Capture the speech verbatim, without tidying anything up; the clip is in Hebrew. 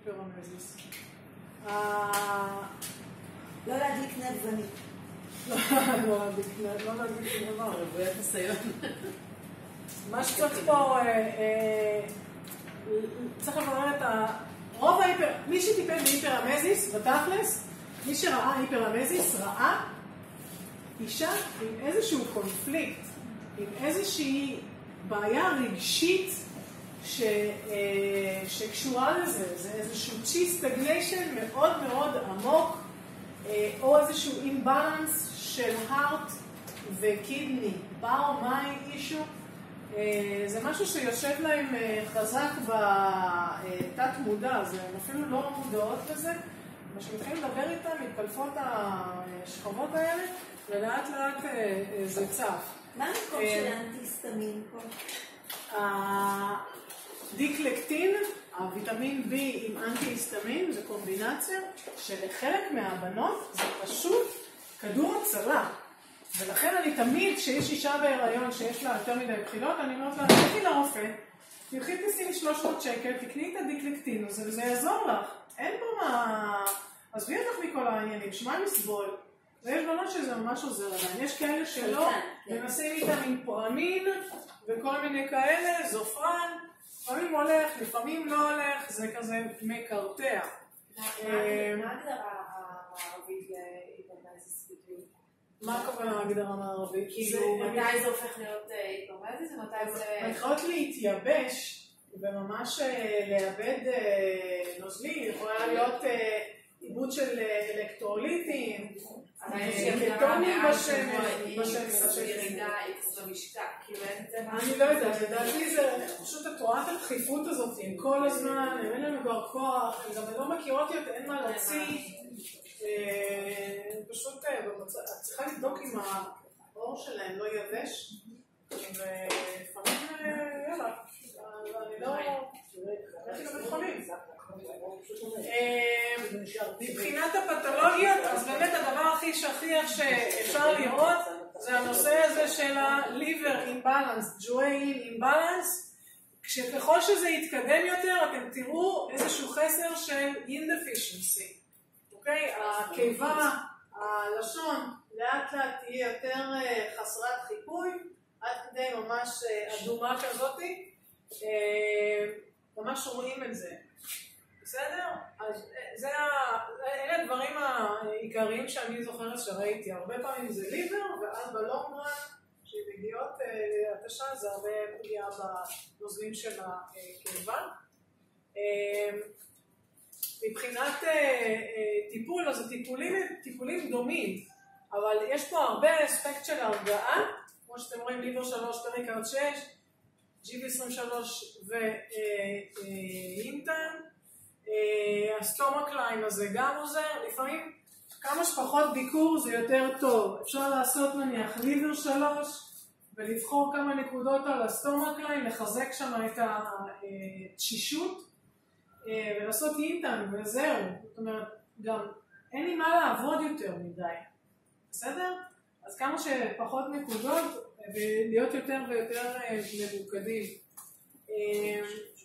היפרמזיס. לא להדליק נבזנית. לא להדליק נבזנית, לא להדליק נבזנית. רבויית הסיון. מה שצריך פה, צריך לברר את ה... רוב ההיפר... מי שטיפל בהיפרמזיס, בתכלס, מי שראה היפרמזיס ראה אישה עם איזשהו קונפליקט, עם איזושהי בעיה רגשית ש... שקשורה לזה, זה איזשהו צ'י סטגניישן מאוד מאוד עמוק, או איזשהו אימבלנס של הארט וקידני, באו מיי אישו, זה משהו שיושב להם חזק בתת מודע, הם אפילו לא מודעות לזה, אבל כשמתחילים לדבר איתם, מתקלפות השכבות האלה, ולאט לאט זה צף. מה המקום של האנטי-היסטמין פה? הדיקלקטין, הוויטמין B עם אנטי-היסטמין, זה קומבינציה שלחלק מהבנות זה פשוט כדור הצלה. ולכן אני תמיד, כשיש אישה בהיריון שיש לה יותר מדי בחילות, אני אומרת לה, תלכי לרופא, תלכי תשימי שלוש מאות שקל, תקני את הדיקלקטין הזה, וזה יעזור לך. אין פה מה... עזבי אותך מכל העניינים, שמע לסבול. ויש בנות שזה ממש עוזר עליהן. יש כאלה שלא, מנסים איתם עם פועמין, וכל מיני כאלה, זופרן, לפעמים הולך, לפעמים לא הולך, זה כזה מקרטע. מה הגדרה הערבית להיפרמזיס בדיוק? מה הכוונה ההגדרה מערבית? כאילו, מתי זה הופך להיות היפרמזיס ומתי זה... מתחילות להתייבש וממש לאבד נוזלים, יכולה להיות עיבוד של אלקטרוליטים, קטונים בשמש. ירידה איקס במשקע, כאילו אין זה... אני לא יודעת, לדעתי זה פשוט את רואה את הדחיפות הזאת, עם כל הזמן, אין לנו כבר כוח, הם גם לא מכירות יותר, אין מה להוציא. פשוט, את צריכה לבדוק אם האור שלהם לא יבש, ולפעמים, יאללה, אני לא... הייתי לבית חולים. מבחינת הפתולוגיות, אז באמת הדבר הכי שכיח שאפשר לראות, זה הנושא הזה של ה-liver imbalance, ג'ואין imbalance, כשככל שזה יתקדם יותר, אתם תראו איזשהו חסר של in-deficiency. אוקיי? הקיבה, הלשון, לאט לאט תהיה יותר חסרת חיפוי, עד כדי ממש אדומה כזאת, ממש רואים את זה. בסדר? אז זה, אלה הדברים העיקריים שאני זוכרת שראיתי. הרבה פעמים זה ליבר, ואז בלונגרן, שמגיעות התשה, זה הרבה פגיעה בנוזלים של הקיבה. מבחינת טיפול, אז זה טיפולים דומים, אבל יש פה הרבה אספקט של הרגעה, כמו שאתם רואים, ליבר שלוש, פריקארד שש, ג'י בי עשרים ושלוש ואינטן, הסטומקליין הזה גם עוזר, לפעמים כמה שפחות ביקור זה יותר טוב, אפשר לעשות נניח ליבר שלוש, ולבחור כמה נקודות על הסטומקליין, לחזק שם את התשישות, ולעשות אינטן וזהו, זאת אומרת, גם אין לי מה לעבוד יותר מדי, בסדר? אז כמה שפחות נקודות ולהיות יותר ויותר ממוקדים.